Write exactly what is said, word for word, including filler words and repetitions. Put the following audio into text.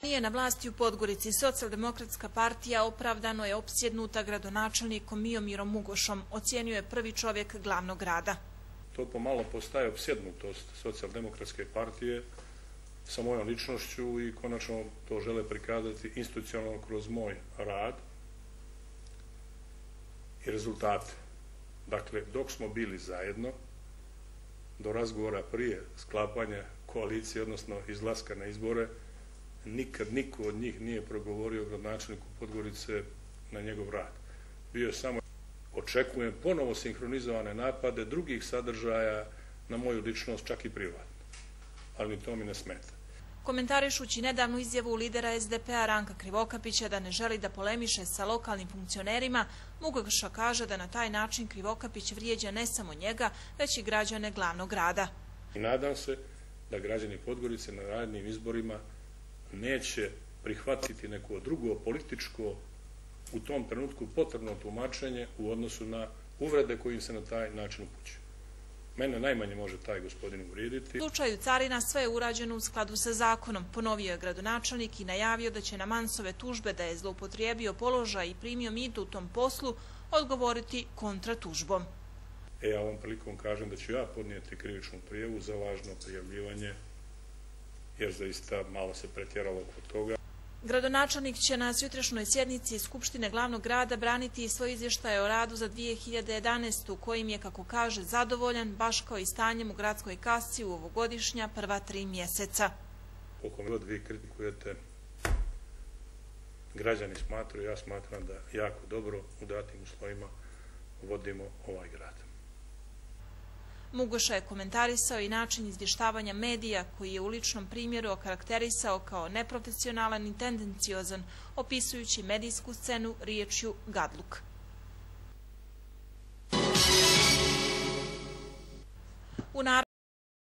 Nije na vlasti u Podgorici. Socijaldemokratska partija opravdano je opsjednuta gradonačelnikom Miomirom Mugošom, ocijenio je prvi čovjek glavnog grada. To pomalo postaje opsjednutost Socijaldemokratske partije sa mojom ličnošću i konačno to žele prikazati institucionalno kroz moj rad i rezultate. Dakle, dok smo bili zajedno, do razgovora prije sklapanja koalicije, odnosno izlaska na izbore, nikad niko od njih nije progovorio o gradonačelniku Podgorice na njegov rad. Bio je samo, očekujem ponovo sinhronizovane napade drugih sadržaja na moju ličnost, čak i privatno. Ali to mi ne smeta. Komentarišući nedavnu izjavu lidera es de pe a Ranka Krivokapića da ne želi da polemiše sa lokalnim funkcionerima, Mugoša kaže da na taj način Krivokapić vrijeđa ne samo njega, već i građane glavnog grada. I nadam se da građani Podgorice na narednim izborima neće prihvatiti neko drugo političko, u tom trenutku potrebno tumačenje u odnosu na uvrede kojim se na taj način upućuje. Mene najmanje može taj gospodin uvrijediti. U slučaju carina sve je urađeno u skladu sa zakonom. Ponovio je gradonačelnik i najavio da će na Mansove tužbe da je zloupotrijebio položaj i primio mito u tom poslu odgovoriti kontratužbom. E, ja ovom prilikom kažem da ću ja podnijeti krivičnu prijavu za lažno prijavljivanje, jer zaista malo se pretjeralo kod toga. Gradonačelnik će na sutrašnjoj sjednici Skupštine glavnog grada braniti svoj izvještaj o radu za dvije hiljade jedanaestu. kojim je, kako kaže, zadovoljan, baš kao i stanjem u gradskoj kasi u ovogodišnja prva tri mjeseca. Koliko god vi kritikujete, građani smatraju, ja smatram da jako dobro u datim uslovima vodimo ovaj grad. Mugoša je komentarisao i način izvještavanja medija koji je u ličnom primjeru okarakterisao kao neprofesionalan i tendenciozan, opisujući medijsku scenu riječju gadluk.